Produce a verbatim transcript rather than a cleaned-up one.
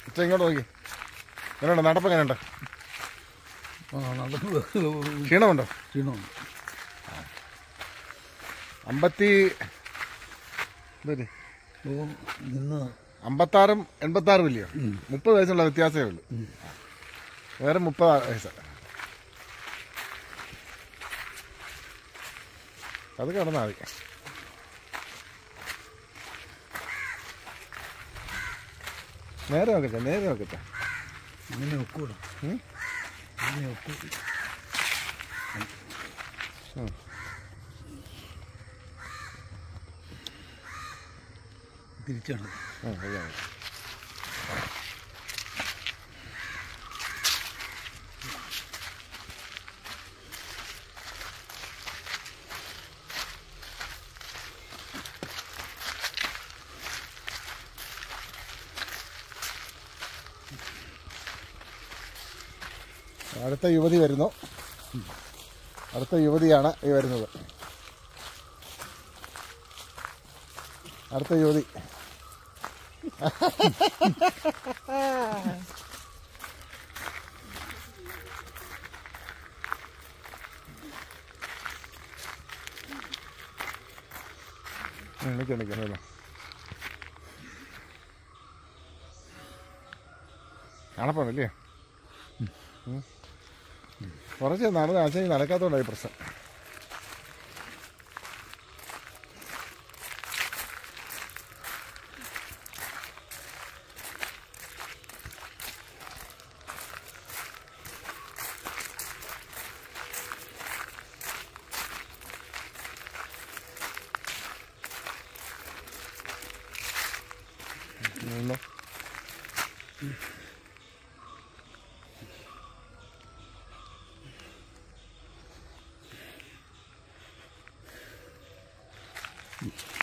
ഇച്ച ഇങ്ങോട്ട് നോക്കി. എങ്ങനെയുണ്ട് നടപ്പ്? എങ്ങനെയുണ്ട്? ക്ഷീണമുണ്ടോ? ക്ഷീണമുണ്ട്. അമ്പത്തി നിന്ന് അമ്പത്താറും എൺപത്താറും ഇല്ലയോ? മുപ്പത് വയസ്സുള്ള വ്യത്യാസമേ ഉള്ളൂ. വേറെ മുപ്പത് വയസ്സ്. അത് കിടന്നാൽ മതി. നേരെ നോക്കട്ടെ, നേരെ നോക്കട്ടെ. ഇങ്ങനെ ഒക്കൂടാ. ഇങ്ങനെ ഒക്കൂ. തിരിച്ചാണ്. അടുത്ത യുവതി വരുന്നു. അടുത്ത യുവതിയാണ് ഈ വരുന്നത്. അടുത്ത യുവതി. നിൽക്കാം നിൽക്കാം. കാണപ്പണല്ലേ? കുറച്ച് നടന്ന് അച്ഛൻ നടക്കാത്തോണ്ടായി പ്രശ്നം. Mm.